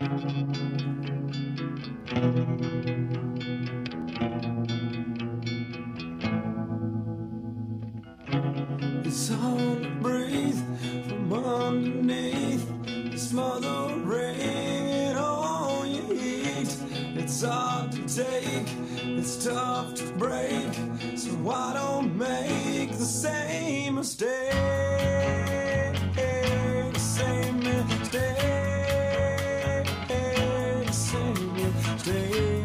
It's hard to breathe from underneath, smothering all you eat. It's hard to take, it's tough to break, so I don't make the same mistake. Same mistake, same mistake.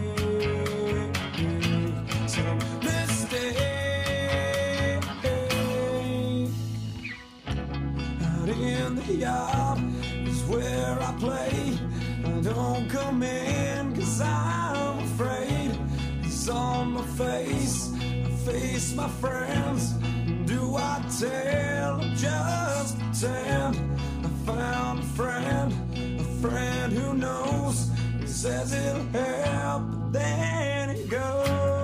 In the yard is where I play. I don't come in 'cause I'm afraid. It's on my face, I face my friends. Do I tell or just pretend? I found a friend who knows. He says it'll help, but then he goes.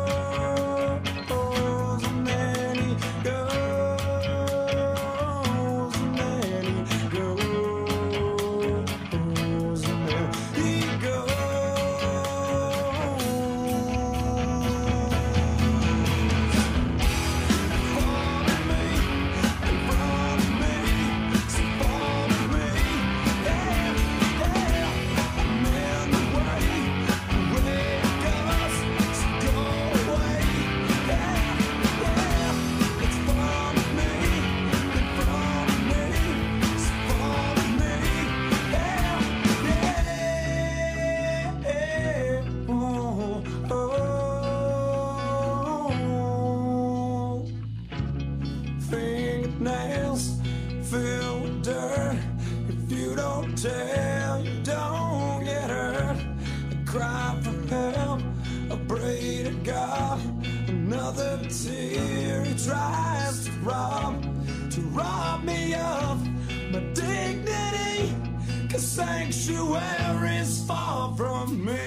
Nails filled with dirt. If you don't tell, you don't get hurt. I cry for help, I pray to God. Another tear he tries to rob me of my dignity. 'Cause sanctuary's far from me,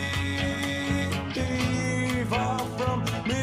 far from me.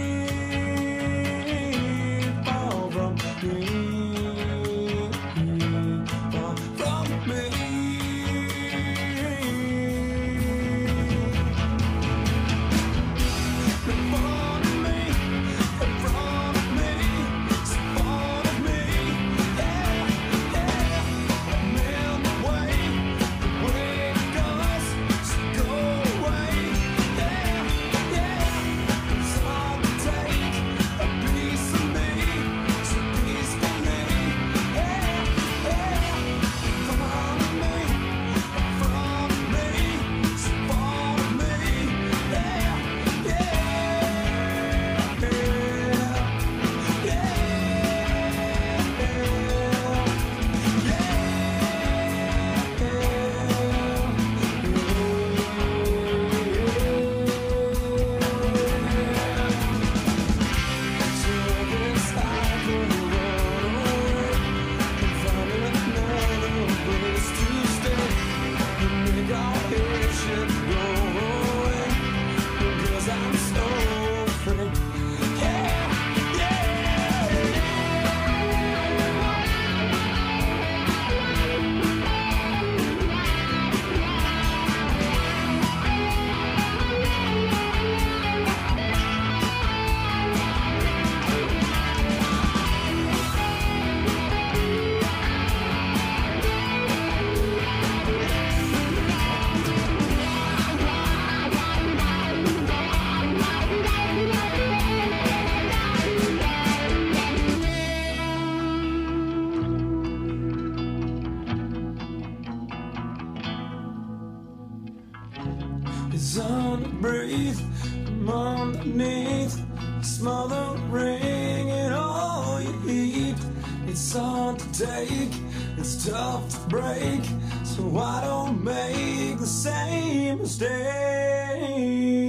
It's hard to breathe from underneath, smothering in all you eat. It's hard to take, it's tough to break, so I don't make the same mistake.